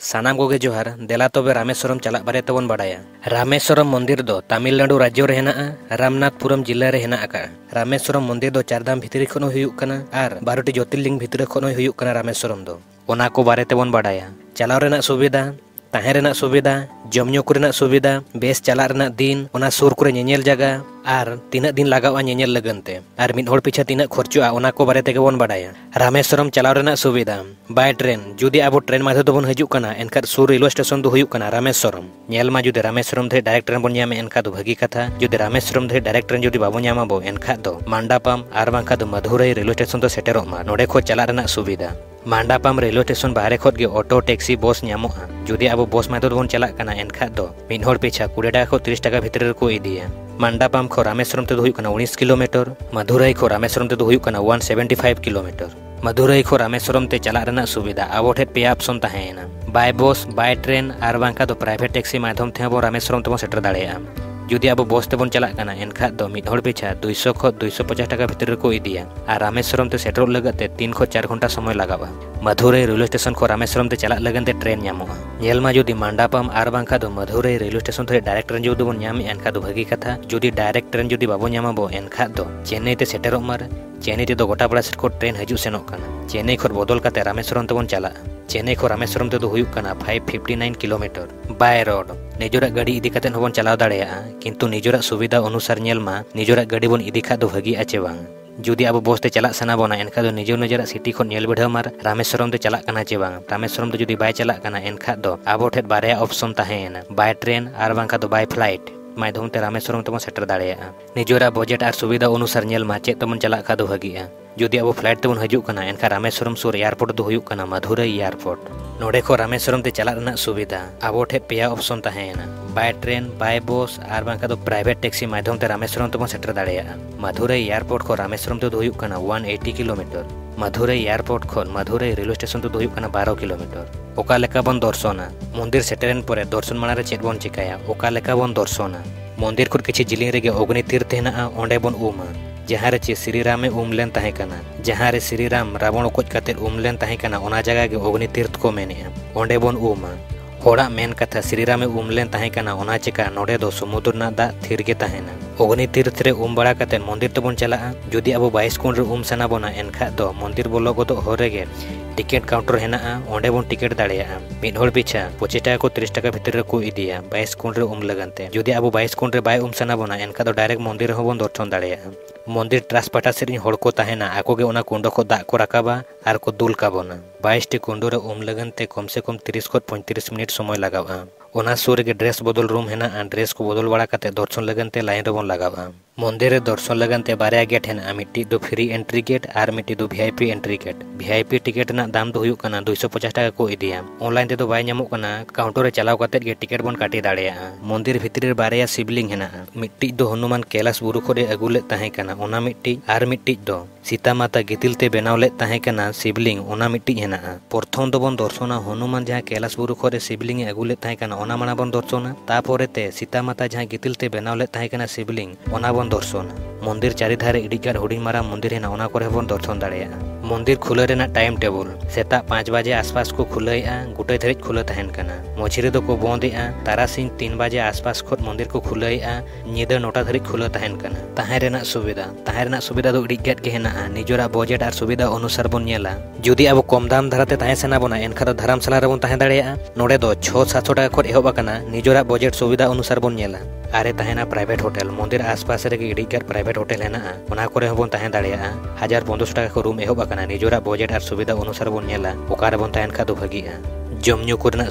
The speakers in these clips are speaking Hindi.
सानाम कोगे जोहार देला तबे रामेश्वरम चलाक बारे तबन बाडाया। रामेश्वरम मंदिर दो तमिलनाडु राज्य रे हेनाआ रामनाथपुरम जिला रे हेना आका। रामेश्वरम मंदिर दो चारधाम भितरी खन हुयुक कना आर 12टी ज्योतिर्लिंग भितरी खन हुयुक कना रामेश्वरम दो। ओना को बारे तबन बाडाया। चलाव रेना सुविधा, ताहे रेना सुविधा, जमन्यू को सुविधा, बेस चला रेना दिन, ओना सुर करे ñeñel जगह आर तीना दिन लगावा ñeñel लगनते आर मिद होड़ पीछे तीना खर्चोआ ओना को बारे तेगे बोन बाडाया। रामेश्वरम चलाव रेना सुविधा बाय ट्रेन जुदी आबो ट्रेन माधे दोबन हजूक कना एनका सुर रेलवे स्टेशन दो हुयुक कना रामेश्वरम। ñेल मा जुदी रामेश्वरम थे डायरेक्ट ट्रेन बोन ñामे एनका दो भागी कथा। जुदी रामेश्वरम थे डायरेक्ट ट्रेन जुदी बाबो ñामा बो एनका दो मांडापाम आर बांका दो मधुरई रेलवे स्टेशन दो सेटेरोक मा नोडे खो चला रेना सुविधा। मांडापाम रेलवे स्टेशन बाहरे खोट गे ऑटो टैक्सी बस ñामोआ। जुदी आबो बस माधे दोबन चला कना एनका दो मिद होड़ पीछा 20 टाका खो 30 टाका भितर को इदिया। मांडापाम खो रामेश्वरम ते दो हुयुक कना 19 किलोमीटर, मधुरई खो रामेश्वरम ते दो हुयुक कना 175 किलोमीटर। मधुरई खो रामेश्वरम ते चला रेना सुविधा आबो ठे पे ऑप्शन ताहेना बाय बस बाय ट्रेन आर बांका दो प्राइवेट टैक्सी माध्यम थे आबो रामेश्वरम तेबो सेटर दाड़ेया। जुदी आबो बस तेबन चला कना एनखा दो मिद होड़ पीछा 200 खो 250 टाका भितर को इदिया आर रामेश्वरम ते सेटर लगते 3 खो 4 घंटा समय लगावा। मधुरई रेलवे स्टेशन खो रामेश्वरम ते चला लगनते ट्रेन ñamoa। ñेल मा जुदी मांडापाम आर बांका दो मधुरई रेलवे स्टेशन थे डायरेक्ट ट्रेन जुदी बोन ñame एनखा दो भागी कथा। जुदी डायरेक्ट ट्रेन जुदी बाबो ñamabo एनखा दो चेन्नई ते सेटेरोक मार। चेन्नई ते दो गोटा बड़ा सेट को ट्रेन हजू सेनोक कना। चेन्नई खो बदल कते रामेश्वरम तेबन चला। चेन्नई खो रामेश्वरम ते दो हुयुक कना 559 किलोमीटर बाय रोड। निजोरा गाड़ी इदी कते हबन चलाव दाड़ेया किंतु निजोरा सुविधा अनुसार ñेल मा निजोरा गाड़ी बोन इदी खा दो भागी आचे बांग। जुदी आबो बस ते चला सना बोना एनखा दो निजोरा सिटी खो ñेल बिढ़ाव मार रामेश्वरम ते चला कना चे बांग। रामेश्वरम ते जुदी बाय चला कना एनखा दो आबो ठेट बारया ऑप्शन ताहेना बाय ट्रेन आर बांका दो बाय फ्लाइट माध्यम ते रामेश्वरम तेबन सेटर दाड़ेया। निजोरा बजेट आर सुविधा अनुसार ñेल मा चेक तेबन चला खा दो भागीआ। जुदी आबो फ्लाइट तेबन हजूक कना एनखा रामेश्वरम सुर एयरपोर्ट दो हुयुक कना मधुरई एयरपोर्ट। नोडे खो रामेश्वरम ते चला रेना सुविधा आबो ठे पेया ऑप्शन ताहेना बाय ट्रेन बाय बस आर बांका दो प्राइवेट टैक्सी माध्यम ते रामेश्वरम तेबन सेटर दाड़ेया। मधुरई एयरपोर्ट खो रामेश्वरम ते दो हुयुक कना 180 किलोमीटर। मधुरई एयरपोर्ट खो मधुरई रेलवे स्टेशन ते दो हुयुक कना 12 किलोमीटर। ओका लेका बन दर्शना मंदिर सेटेरन परे दर्शन माना रे चेद बोन चिकाया ओका लेका बन दर्शना। मंदिर खुद किछि जिलिंग रेगे अग्नि तीर्थ हेना ओंडे बोन उमा जहाँ रे चे श्रीरामे उम लेन ताहे कना। जहाँ रे श्रीराम रावण कोच कते उम लेन ताहे कना ओना जगह गे अग्नि तीर्थ को मेनेआ ओंडे बोन उमा। होड़ा मेन कथा श्रीरामे उम लेन ताहे कना ओना चिका नोडे दो समुद्र ना दा थिर गे ताहेना। अग्नि तीर्थ रे उम बड़ा कते मंदिर तेबन चला। जुदी आबो 22 कुंड रे उम सना बोना एनखा दो मंदिर बोलो गोदो होरे गे टिकेट काउंटर हेना ओंडे बोन टिकेट दाड़ेया। मिद होड़ पीछा 25 टाका को 30 टाका भितर को इदिया 22 कुंड रे उम लगनते। जुदी आबो 22 कुंड रे बाय उम सना बोना एनखा दो डायरेक्ट मंदिर होबन दर्शन दाड़ेया। मंदिर ट्रांसपाटा सेरिन होड़ को ताहेना आको गे ओना कुंड को दाग को राकाबा आर को दुल काबोना। 22 टी कुंड रे उम लगनते कम से कम 30 खो 35 मिनिट समय लगावा। ओना सुर गे ड्रेस बदल रूम हेना ड्रेस को बदल बड़ा कते दर्शन लगनते लाइन रे बोन लगावा। मंदिर रे दर्शन लगनते बारया गेट हेना मिट्टी दो फ्री एंट्री गेट आर मिट्टी दो VIP entry gate. VIP ticket ना दाम दो हुयुक कना 250 टाका को इदिया। ऑनलाइन ते दो बाय ñamok कना काउंटर रे चलाव कते गे टिकट बोन काटी दाड़ेया। मंदिर भितरी रे बारया शिवलिंग हेना मिट्टी दो हनुमान कैलाश बुरु खोरे अगु ले ताहे कना ओना मिट्टी आर मिट्टी दो सीता माता गितिल ते बेनाव ले ताहे कना शिवलिंग ओना मिट्टी हेना। प्रथम दो बोन दर्शना हनुमान जहाँ कैलाश बुरु खोरे शिवलिंग अगु ले ताहे कना ओना माना बोन दर्शना। तापरे ते सीता माता जहाँ गितिल ते बेनाव ले ताहे कना शिवलिंग ओना बोन दर्शना। मंदिर चारिधारे इडिगार हुडिंग मारा मंदिर हेना ओना कोरे बोन दर्शन दाड़ेया। मंदिर खुला रेना टाइम टेबल सेता 5 बजे आसपास को खुलाया गुटे धरिज खुला तहन कना। मझिरे दो को बंदेआ तारासिंह 3 बजे आसपास खोट मंदिर को खुलाया निदा 9टा धरिज खुला तहन कना। ताहे रेना सुविधा दो इडिगाट के हेना निजोरा बजेट आर सुविधा अनुसार बोन नेला। जुदी आबो कम दाम धाराते ताहे सेना बोना एनखा दो धर्मशाला रे बोन ताहे दाड़ेया। नोडे दो 600-700 टाका खोट एहोब कना निजोरा बजेट सुविधा अनुसार बोन नेला। आरे ताहेना प्राइवेट होटल मंदिर आसपास रे इडिगार प्राइवेट होटल हेना ओना कोरे होबन ताहे दाड़ेया। 1500 टाका को रूम एहोब कना निजोरा बजेट आर सुविधा अनुसार बोन नेला ओकारे बोन ताहेन खा दो भागीआ। जमन्यू कोरना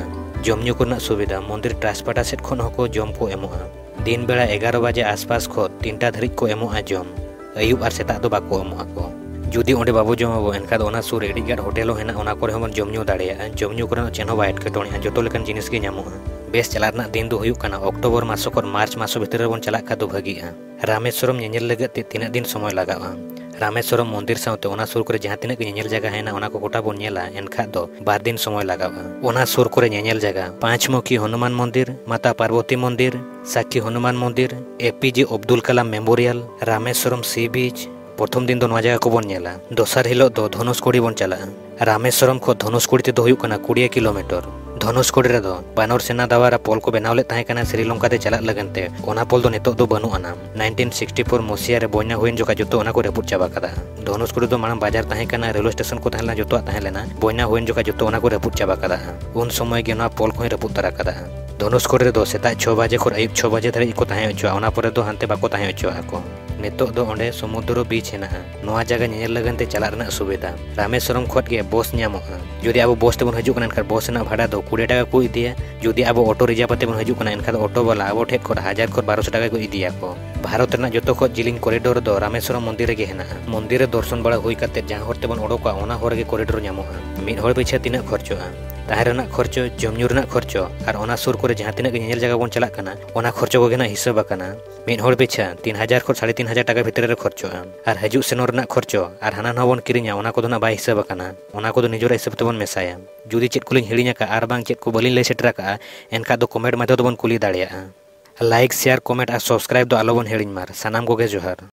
सुविधा मंदिर ट्रांसपाटा सेट खन हको जम को एमोआ। दिन बेला 11 बजे आसपास खो 3टा धरिज को एमोआ जम अयुब आर सेता दो बाको एमोआ को। जुदी ओंडे बाबो जमाबो एनखा दो ओना सुर इडिगार होटल हेना ओना कोरे होबन जमन्यू दाड़ेया। जमन्यू कोरना चेनो बाय एटकेटोणे जतो लेकन जिनिस गे ñamoa। बेस चला रना दिन दो हुयुक कना अक्टोबर मासो खन मार्च मासो भितर बोन चला खा दो भागीआ। रामेश्वरम ñeñel लगत ते तीना दिन समय लगावा। रामेश्वरम मंदिर साउते ओना सुर करे जहाँ तीना ñeñel जगह हेना ओना को गोटा बोन नेला एनखा दो 12 दिन समय लगावा। ओना सुर करे ñeñel जगह 5 मुखी हनुमान मंदिर, माता पार्वती मंदिर, साक्षी हनुमान मंदिर, APJ Abdul Kalam memorial, Rameswaram sea beach. प्रथम दिन दो नवा जगह को बोन नेला। दोसर हिलो दो धनुषकोडी बोन चला। रामेश्वरम खो धनुषकोडी ते दो हुयुक कना 20 किलोमीटर। धनुषकोडी रे दो बानर सेना द्वारा पोल को बनाव लेत ताहे कना श्रीलंका ते चलाक लगनते ओना पोल दो नितो दो बनु आना 1964 मसिया रे बोइना हुइन जोका जतो ओना को रेपुट चाबा कदा धनुषकोडी दो मांग बाजार ताहे कना रेलवे स्टेशन को ताहेला जतो ताहे लेना बोइना हुइन जोका जतो ओना को रेपुट चाबा कदा उन समय गे ना पोल को रेपुट तरा कदा धनुषकोडी रे दो सेता 6 बजे खर आयुब 6 बजे धरि को ताहे अचो ओना परे दो हानते बाको ताहे अचो आको नितो दो ओंडे समुद्र बीच हेना नोआ जगह नेल लगनते चला रना सुविधा रामेश्वरम खोट के बस ᱧᱟᱢᱚᱜᱼᱟ जुदी अब बस तेबन हजू कना एनखान बस ना भाड़ा दो 20 टाका को इदिया जुदी अब ऑटो रिजर्व पाते बन हजू कना एनखान ऑटो वाला अब ठेक खर 1000 खर 1200 टाका को इदिया को भारत रना जतो खो जिलिंग कॉरिडोर दो रामेश्वरम मंदिर गे हेना मंदिर रे दर्शन बड़ा हुई काते जहां हर तेबन ओडोका ओना हर गे कॉरिडोर ᱧᱟᱢᱚᱜᱼᱟ मिड हर पिछे तिना खर्चोआ ताहेरना खर्चो जमन्यू रना खर्चो और ओना सुर करे जहां तिना गे जगह बन चला कना ओना खर्चो को गेना हिसाब कना मिड हर पिछे 3000 खर 3500 टाका भीतर रे खर्चोआ और हजू सेनो रना खर्चो और हाना ना बन किरिया ओना को दो ना बाय हिसाब कना ओना को दो निजोर हिसाब तेबन मेसाया जुदी चेक कुलिन हिड़िया का आर बांग चेक को बलिन ले सेटरा का एनका दो कमेंट माध्यम दो बन कुली दाड़िया लाइक शेयर कमेंट और सब्सक्राइब दो आलोबन हिड़िन मार सनाम को गे जोहार।